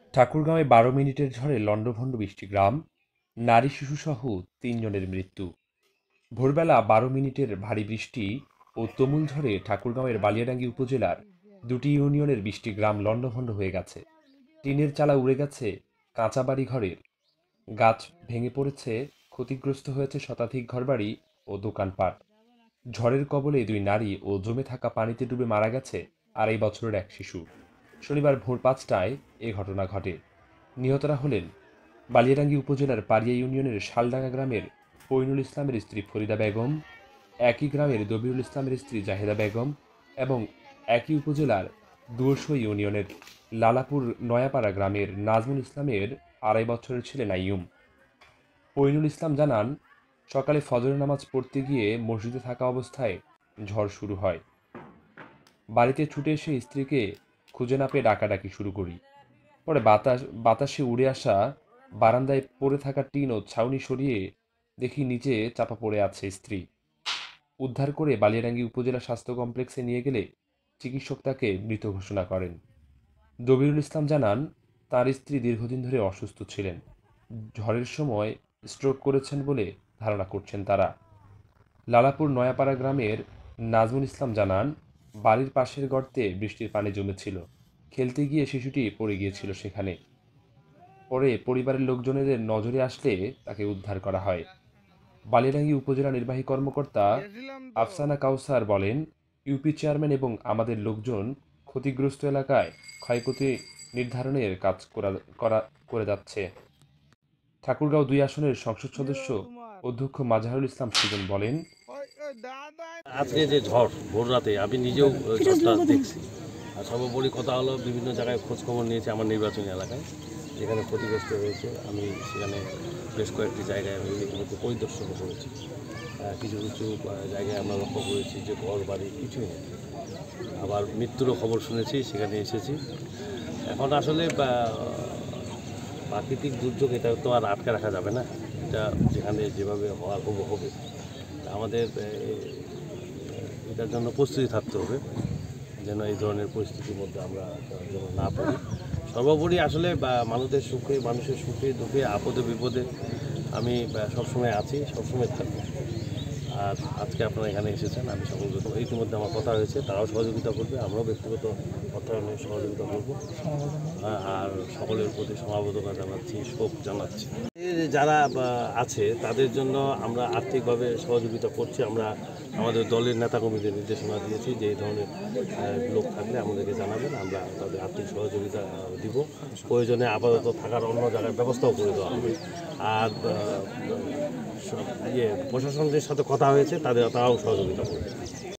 ঠাকুরগাঁওয়ে ১২ মিনিটের ঝড়ে লণ্ডভণ্ড বৃষ্টি গ্রাম, নারী শিশুসহ ৩ জনের মৃত্যু। ভোরবেলা ১২ মিনিটের ভারী বৃষ্টি ও তুমুল ঝড়ে ঠাকুরগাঁওয়ের বালিয়াডাঙ্গি উপজেলার ২টি ইউনিয়নের ২০টি গ্রাম লণ্ডভণ্ড হয়ে গেছে। টিনের চালা উড়ে গেছে কাঁচা বাড়ি ঘরের, গাছ ভেঙে পড়েছে, ক্ষতিগ্রস্ত হয়েছে শতাধিক ঘরবাড়ি ও দোকানপাট। ঝড়ের কবলে ২ নারী ও জমে থাকা পানিতে ডুবে মারা গেছে ২.৫ বছরের এক শিশু। শনিবার ভোর ৫টায় এ ঘটনা ঘটে। নিহতরা হলেন বালিয়াডাঙ্গি উপজেলার পারিয়া ইউনিয়নের শালডাঙ্গা গ্রামের পইনুল ইসলামের স্ত্রী ফরিদা বেগম, একই গ্রামের দবিরুল ইসলামের স্ত্রী জাহেদা বেগম এবং একই উপজেলার দুয়শো ইউনিয়নের লালাপুর নয়াপাড়া গ্রামের নাজমুল ইসলামের ২.৫ বছরের ছেলে নাইয়ুম। পইনুল ইসলাম জানান, সকালে ফজরের নামাজ পড়তে গিয়ে মসজিদে থাকা অবস্থায় ঝড় শুরু হয়। বাড়িতে ছুটে এসে স্ত্রীকে খুঁজে না পেয়ে ডাকাডাকি শুরু করি। পরে বাতাসে উড়ে আসা বারান্দায় পড়ে থাকা টিন ও ছাউনি সরিয়ে দেখি নিচে চাপা পড়ে আছে স্ত্রী। উদ্ধার করে বালিয়াডাঙ্গি উপজেলা স্বাস্থ্য কমপ্লেক্সে নিয়ে গেলে চিকিৎসক তাকে মৃত ঘোষণা করেন। দবিরুল ইসলাম জানান, তার স্ত্রী দীর্ঘদিন ধরে অসুস্থ ছিলেন। ঝড়ের সময় স্ট্রোক করেছেন বলে ধারণা করছেন তারা। লালাপুর নয়াপাড়া গ্রামের নাজমুল ইসলাম জানান, বাড়ির পাশের গর্তে বৃষ্টির পানি জমেছিল। খেলতে গিয়ে শিশুটি পড়ে গিয়েছিল সেখানে। পরে পরিবারের লোকজনের নজরে আসলে তাকে উদ্ধার করা হয়। বালিয়াডাঙ্গি উপজেলা নির্বাহী কর্মকর্তা গেছিলাম তো। আফসানা কাউসার বলেন, ইউপি চেয়ারম্যান এবং আমাদের লোকজন ক্ষতিগ্রস্ত এলাকায় ক্ষয়ক্ষতি নির্ধারণের কাজ করে যাচ্ছে। ঠাকুরগাঁও ২ আসনের সংসদ সদস্য তোমার অধ্যক্ষ মাজহারুল ইসলাম সুজন বলেন, ওই দাদা আজকে যে ঝড় ভোর রাতে আমি নিজেও ঝড়টা দেখছি। আর সর্বোপরি কথা হলো, বিভিন্ন জায়গায় খোঁজ খবর নিয়েছি আমার নির্বাচনী এলাকায় যেখানে ক্ষতিগ্রস্ত হয়েছে। আমি সেখানে বেশ কয়েকটি জায়গায় আমি ইতিমধ্যে পরিদর্শন করেছি। কিছু কিছু জায়গায় আমরা লক্ষ্য করেছি যে ঘর বাড়ি কিছুই নেই। আবার মৃত্যুরও খবর শুনেছি, সেখানে এসেছি। এখন আসলে প্রাকৃতিক দুর্যোগ, এটা তো আর আটকে রাখা যাবে না। এটা যেখানে যেভাবে হওয়ার হবে। আমাদের এটার জন্য প্রস্তুতি থাকতে হবে, যেন এই ধরনের পরিস্থিতির মধ্যে আমরা যেন না পড়ি। সর্বোপরি আসলে মানুষের সুখে দুঃখে আপদে বিপদে আমি সবসময় আছি, সবসময় থাকবো। আর আজকে আপনারা এখানে এসেছেন, আমি সকলকে ইতিমধ্যে আমার কথা হয়েছে, তারাও সহযোগিতা করবে, আমরাও ব্যক্তিগত অর্থায়নে সহযোগিতা করবো। আর সকলের প্রতি সমাবর্তনা জানাচ্ছি, শোক জানাচ্ছি। যারা আছে তাদের জন্য আমরা আর্থিকভাবে সহযোগিতা করছি। আমরা আমাদের দলের নেতাকর্মীদের নির্দেশনা দিয়েছি যে এই ধরনের লোক থাকলে আমাদেরকে জানাবেন, আমরা তাদের আর্থিক সহযোগিতা দিব। প্রয়োজনে আপাতত থাকার অন্য জায়গায় ব্যবস্থাও করে দেওয়া হবে। আর প্রশাসনদের সাথে কথা হয়েছে, তারাও সহযোগিতা করবে।